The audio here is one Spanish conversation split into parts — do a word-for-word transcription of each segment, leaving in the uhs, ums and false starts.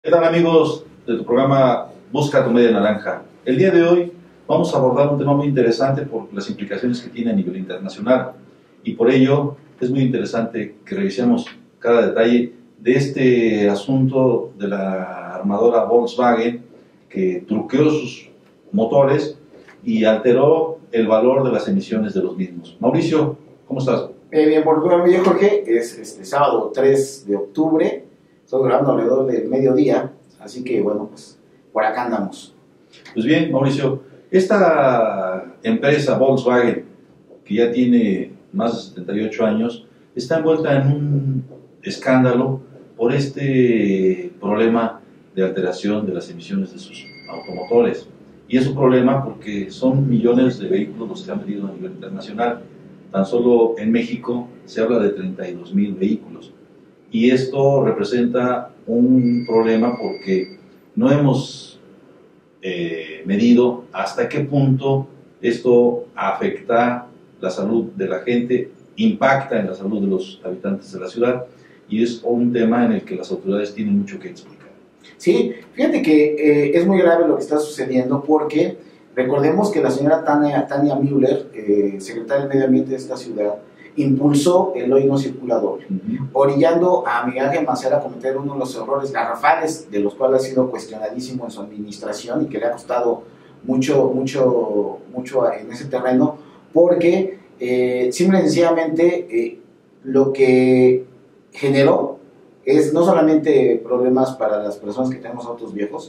¿Qué tal, amigos de tu programa Busca tu Media Naranja? El día de hoy vamos a abordar un tema muy interesante por las implicaciones que tiene a nivel internacional, y por ello es muy interesante que revisemos cada detalle de este asunto de la armadora Volkswagen, que truqueó sus motores y alteró el valor de las emisiones de los mismos. Mauricio, ¿cómo estás? Eh, bien, por tu bien, Jorge, es este sábado tres de octubre, estamos grabando alrededor del mediodía, así que bueno, pues por acá andamos. Pues bien, Mauricio, esta empresa Volkswagen, que ya tiene más de setenta y ocho años, está envuelta en un escándalo por este problema de alteración de las emisiones de sus automotores. Y es un problema porque son millones de vehículos los que han vendido a nivel internacional. Tan solo en México se habla de treinta y dos mil vehículos. Y esto representa un problema porque no hemos eh, medido hasta qué punto esto afecta la salud de la gente, impacta en la salud de los habitantes de la ciudad, y es un tema en el que las autoridades tienen mucho que explicar. Sí, fíjate que eh, es muy grave lo que está sucediendo porque recordemos que la señora Tania, Tania Müller, eh, secretaria del Medio Ambiente de esta ciudad, impulsó el hoy no circulador, uh-huh. orillando a Miguel Ángel Mancera a cometer uno de los errores garrafales, de los cuales ha sido cuestionadísimo en su administración y que le ha costado mucho, mucho, mucho en ese terreno, porque eh, simple y sencillamente eh, lo que generó es no solamente problemas para las personas que tenemos autos viejos,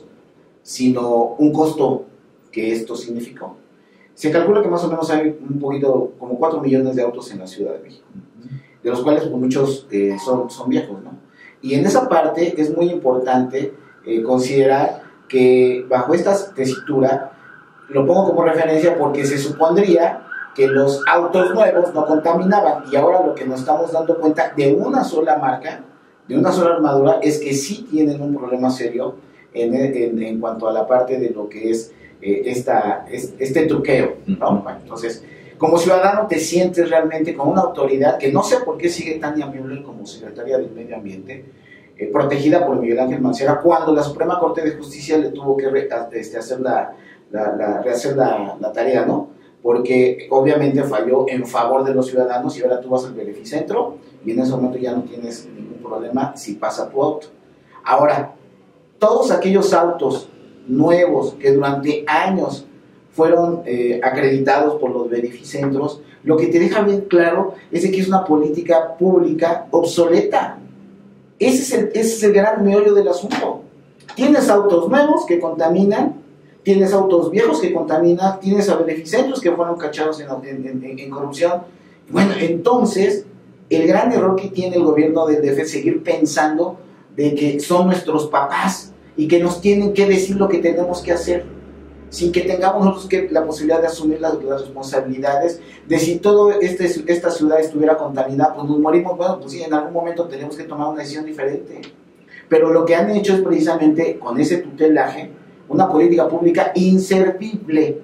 sino un costo que esto significó. Se calcula que más o menos hay un poquito, como cuatro millones de autos en la Ciudad de México, de los cuales pues, muchos eh, son, son viejos, ¿no? Y en esa parte es muy importante eh, considerar que bajo esta tesitura, lo pongo como referencia porque se supondría que los autos nuevos no contaminaban, y ahora lo que nos estamos dando cuenta de una sola marca, de una sola armadura, es que sí tienen un problema serio en, en, en cuanto a la parte de lo que es eh, esta, este truqueo, ¿no? Bueno, entonces, como ciudadano te sientes realmente con una autoridad que no sé por qué sigue Tania Müller como secretaria del Medio Ambiente, eh, protegida por Miguel Ángel Mancera, cuando la Suprema Corte de Justicia le tuvo que re, este, hacer, la, la, la, rehacer la, la tarea, ¿no? Porque obviamente falló en favor de los ciudadanos, y ahora tú vas al verificentro y en ese momento ya no tienes ningún problema si pasa tu auto. Ahora, todos aquellos autos nuevos que durante años fueron eh, acreditados por los verificentros, lo que te deja bien claro es de que es una política pública obsoleta. Ese es el, ese es el gran meollo del asunto. Tienes autos nuevos que contaminan, tienes autos viejos que contaminan, tienes a beneficentros que fueron cachados en, en, en, en corrupción. Bueno, entonces, el gran error que tiene el gobierno del D F es seguir pensando de que son nuestros papás y que nos tienen que decir lo que tenemos que hacer, sin que tengamos nosotros que, la posibilidad de asumir las, las responsabilidades de si toda este, esta ciudad estuviera contaminada, pues nos morimos. Bueno, pues sí, en algún momento tenemos que tomar una decisión diferente. Pero lo que han hecho es precisamente, con ese tutelaje, una política pública inservible,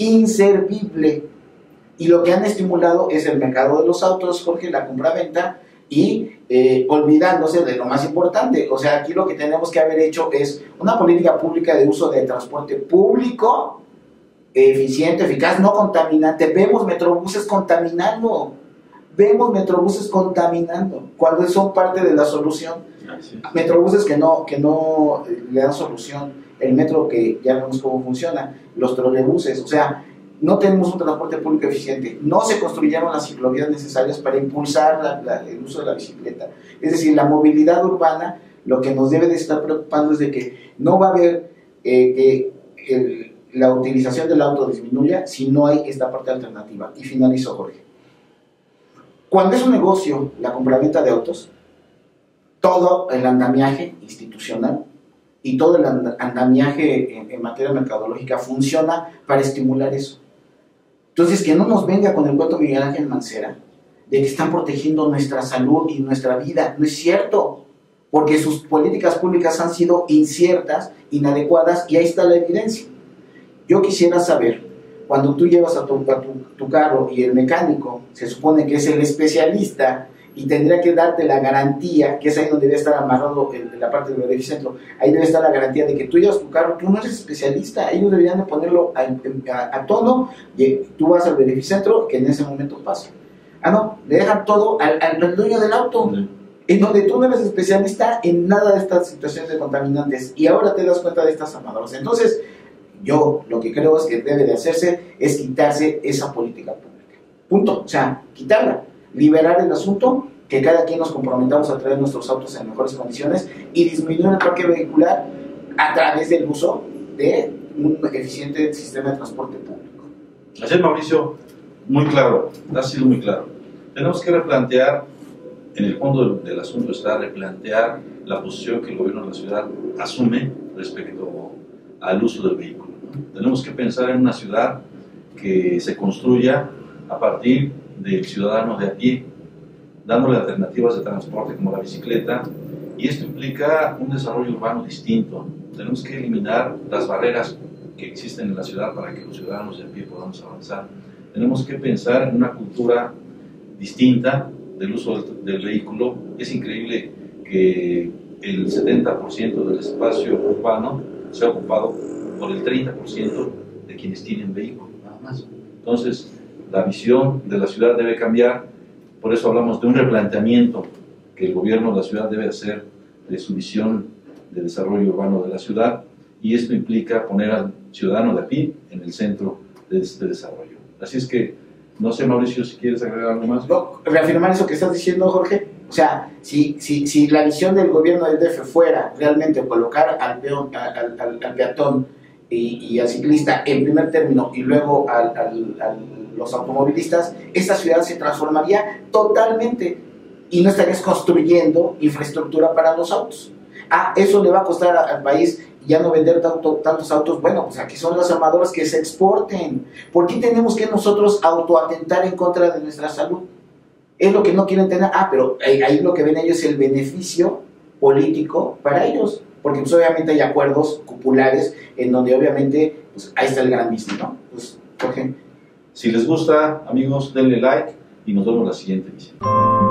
inservible. Y lo que han estimulado es el mercado de los autos, Jorge, la compra-venta, y eh, olvidándose de lo más importante. O sea, aquí lo que tenemos que haber hecho es una política pública de uso de transporte público, eficiente, eficaz, no contaminante. Vemos metrobuses contaminando, vemos metrobuses contaminando, cuando son parte de la solución. Sí. Metrobuses que no, que no le dan solución. El metro, que ya vemos cómo funciona, los trolebuses, o sea, no tenemos un transporte público eficiente, no se construyeron las ciclovías necesarias para impulsar la, la, el uso de la bicicleta. Es decir, la movilidad urbana, lo que nos debe de estar preocupando es de que no va a haber eh, que el, la utilización del auto disminuya si no hay esta parte alternativa. Y finalizo, Jorge. Cuando es un negocio la compraventa de autos, todo el andamiaje institucional y todo el andamiaje en, en materia mercadológica funciona para estimular eso. Entonces, que no nos venga con el cuento Miguel Ángel Mancera de que están protegiendo nuestra salud y nuestra vida. No es cierto, porque sus políticas públicas han sido inciertas, inadecuadas, y ahí está la evidencia. Yo quisiera saber, cuando tú llevas a tu, a tu, tu carro y el mecánico se supone que es el especialista y tendría que darte la garantía, que es ahí donde debe estar amarrado en la parte del verificentro, ahí debe estar la garantía de que tú llevas tu carro, tú no eres especialista, ellos deberían de ponerlo a, a, a tono, y tú vas al verificentro, que en ese momento pasa. Ah, no, le dejan todo al, al dueño del auto, sí, en donde tú no eres especialista en nada de estas situaciones de contaminantes, y ahora te das cuenta de estas amadoras. Entonces, yo lo que creo es que debe de hacerse es quitarse esa política pública. Punto. O sea, quitarla, liberar el asunto, que cada quien nos comprometamos a traer nuestros autos en mejores condiciones y disminuir el parque vehicular a través del uso de un eficiente sistema de transporte público. Así es, Mauricio, muy claro, ha sido muy claro. Tenemos que replantear, en el fondo del, del asunto está replantear la posición que el gobierno de la ciudad asume respecto al uso del vehículo, ¿no? Tenemos que pensar en una ciudad que se construya a partir del ciudadano de a pie, dándole alternativas de transporte como la bicicleta, y esto implica un desarrollo urbano distinto. Tenemos que eliminar las barreras que existen en la ciudad para que los ciudadanos de a pie podamos avanzar. Tenemos que pensar en una cultura distinta del uso del, del vehículo. Es increíble que el setenta por ciento del espacio urbano sea ocupado por el treinta por ciento de quienes tienen vehículo, nada más. Entonces, la visión de la ciudad debe cambiar, por eso hablamos de un replanteamiento que el gobierno de la ciudad debe hacer de su visión de desarrollo urbano de la ciudad, y esto implica poner al ciudadano de a pie en el centro de este desarrollo. Así es que, no sé, Mauricio, si quieres agregar algo más. No, reafirmar eso que estás diciendo, Jorge. O sea, si, si, si la visión del gobierno del D F fuera realmente colocar al, peón, al, al, al peatón y, y al ciclista en primer término y luego al, al, a los automovilistas, esta ciudad se transformaría totalmente y no estarías construyendo infraestructura para los autos. Ah, eso le va a costar a, al país ya no vender tanto, tantos autos. Bueno, pues aquí son las armadoras que se exporten. ¿Por qué tenemos que nosotros autoatentar en contra de nuestra salud? Es lo que no quieren tener. Ah, pero ahí, ahí lo que ven ellos es el beneficio político para ellos, porque pues obviamente hay acuerdos populares en donde obviamente pues ahí está el gran business, ¿no? Pues, Jorge. Si les gusta, amigos, denle like y nos vemos en la siguiente emisión.